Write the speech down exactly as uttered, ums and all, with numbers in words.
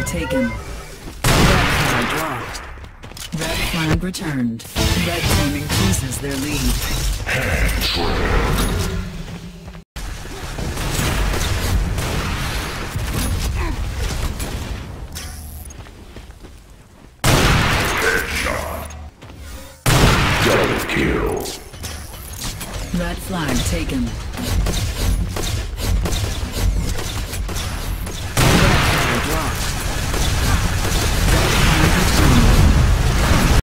flag taken. Red flag dropped. Red flag returned. Red team increases their lead. Headshot. Double kill. Red flag taken.